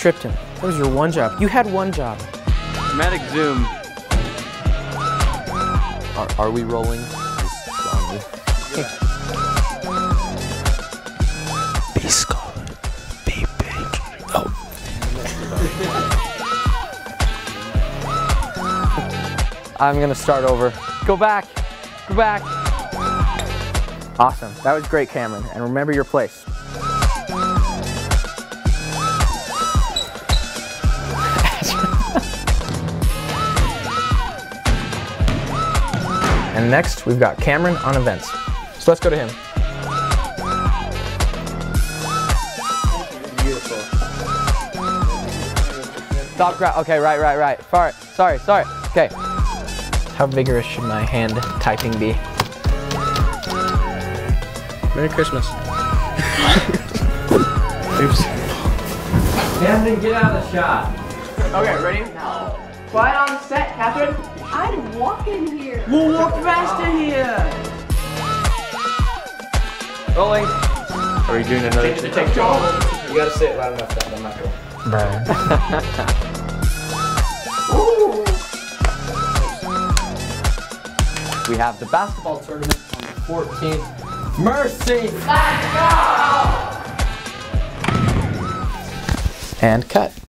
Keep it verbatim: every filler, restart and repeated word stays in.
tripped him. That was your one job. You had one job. Dramatic zoom. Are, are we rolling? Just on you. Be scarlet. Be big. Oh. I'm gonna start over. Go back. Go back. Awesome. That was great, Cameron. And remember your place. And next, we've got Cameron on events. So let's go to him. Beautiful. Stop crowd. Okay, right, right, right. Sorry, sorry, sorry. Okay. How vigorous should my hand typing be? Merry Christmas. Oops. Camden, get out of the shot. Okay, ready? No. Quiet on set, Catherine. I'm walking here. We'll walk faster here. Rolling. Are we doing another take? Take two. You gotta say it loud enough that I'm not going. Bruh. We have the basketball tournament on the fourteenth. Mercy! And cut.